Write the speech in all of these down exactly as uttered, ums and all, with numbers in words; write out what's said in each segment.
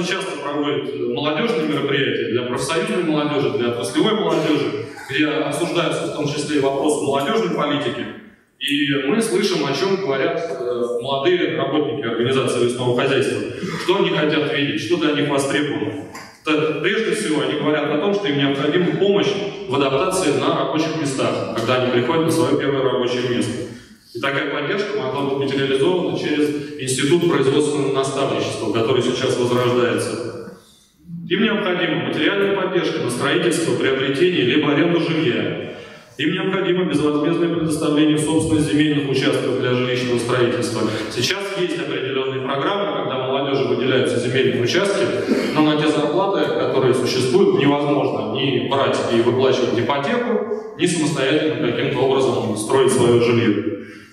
часто проводят молодежные мероприятия для профсоюзной молодежи, для отраслевой молодежи, где обсуждаются в том числе и вопросы молодежной политики. И мы слышим, о чем говорят э, молодые работники организации лесного хозяйства, что они хотят видеть, что для них востребовано. Это, прежде всего, они говорят о том, что им необходима помощь в адаптации на рабочих местах, когда они приходят на свое первое рабочее место. И такая поддержка могла бы быть реализована через институт производственного наставничества, который сейчас возрождается. Им необходима материальная поддержка на строительство, приобретение либо аренду жилья. Им необходимо безвозмездное предоставление собственных земельных участков для жилищного строительства. Сейчас есть определенные программы, когда молодежи выделяются земельные участки, но на те зарплаты, которые существуют, невозможно ни брать и выплачивать ипотеку, ни самостоятельно каким-то образом строить свое жилье.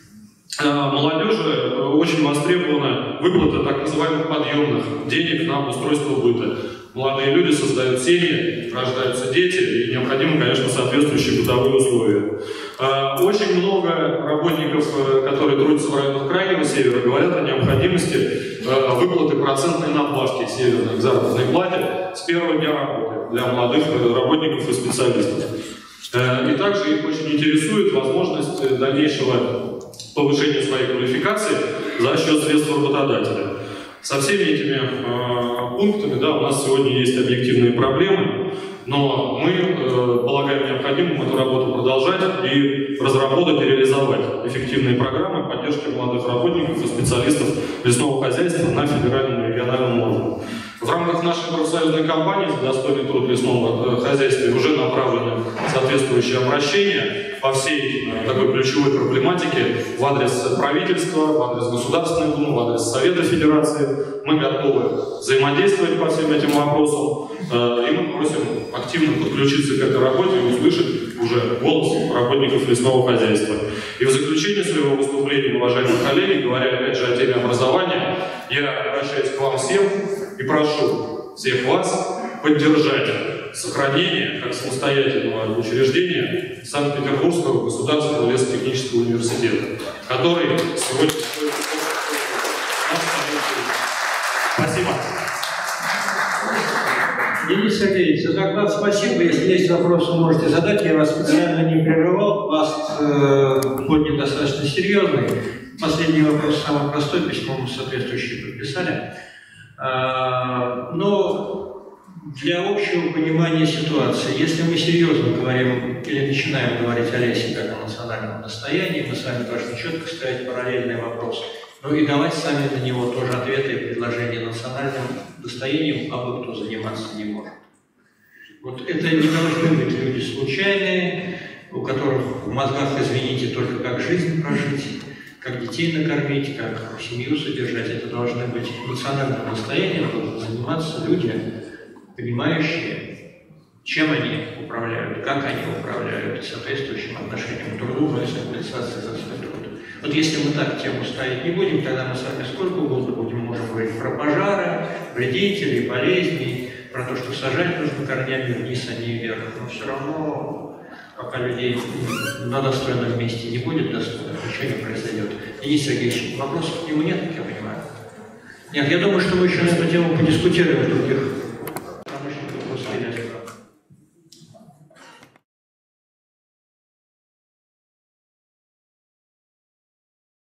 Молодежи очень востребована выплата так называемых подъемных денег на обустройство быта. Молодые люди создают семьи, рождаются дети, и необходимы, конечно, соответствующие бытовые условия. Очень много работников, которые трудятся в районах Крайнего Севера, говорят о необходимости выплаты процентной надбавки северной к заработной плате с первого дня работы для молодых работников и специалистов. И также их очень интересует возможность дальнейшего повышения своей квалификации за счет средств работодателя. Со всеми этими э, пунктами, да, у нас сегодня есть объективные проблемы, но мы э, полагаем необходимым эту работу продолжать и разработать и реализовать эффективные программы поддержки молодых работников и специалистов лесного хозяйства на федеральном и региональном уровне. В рамках нашей профсоюзной кампании за достойный труд в лесном хозяйстве уже направлены соответствующие обращения по всей э, такой ключевой проблематике в адрес правительства, в адрес Государственной Думы, в адрес Совета Федерации. Мы готовы взаимодействовать по всем этим вопросам, э, и мы просим активно подключиться к этой работе и услышать уже голос работников лесного хозяйства. И в заключение своего выступления, уважаемые коллеги, говоря опять же о теме образования, я обращаюсь к вам всем и прошу всех вас поддержать сохранение как самостоятельного учреждения Санкт-Петербургского государственного лесотехнического университета, который сегодня... Спасибо. Денис Сергеевич, за доклад спасибо. Если есть вопросы, можете задать. Я вас специально не прерывал. Вас э, поднят достаточно серьезный. Последний вопрос самый простой, письмо мы соответствующее подписали. А, но для общего понимания ситуации, если мы серьезно говорим или начинаем говорить о лесе как о национальном достоянии, мы с вами должны четко ставить параллельные вопросы. Ну и давать сами на него тоже ответы и предложения национальным достоянием, а бы кто заниматься не может. Вот это не должны быть люди случайные, у которых в мозгах, извините, только как жизнь прожить, как детей накормить, как семью содержать. Это должны быть национальным достоянием, должны заниматься люди, понимающие, чем они управляют, как они управляют, соответствующим отношением к труда, и компенсацией за свой труд. Вот если мы так тему ставить не будем, тогда мы с вами сколько угодно будем, можем говорить про пожары, вредителей, болезней, про то, что сажать нужно корнями вниз, а не вверх. Но все равно, пока людей на достойном месте не будет достойно, ничего не произойдет. Денис Сергеевич, вопросов к нему нет, как я понимаю? Нет, я думаю, что мы еще на эту тему подискутируем в других